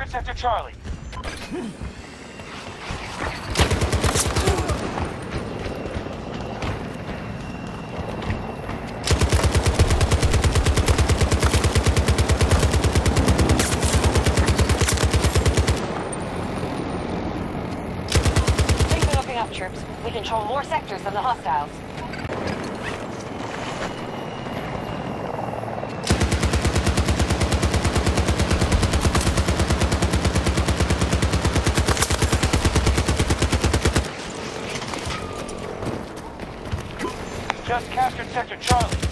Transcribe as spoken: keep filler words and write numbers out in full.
captured Sector Charlie. Keep looking up, troops. We control more sectors than the hostiles. Just captured Sector Charlie.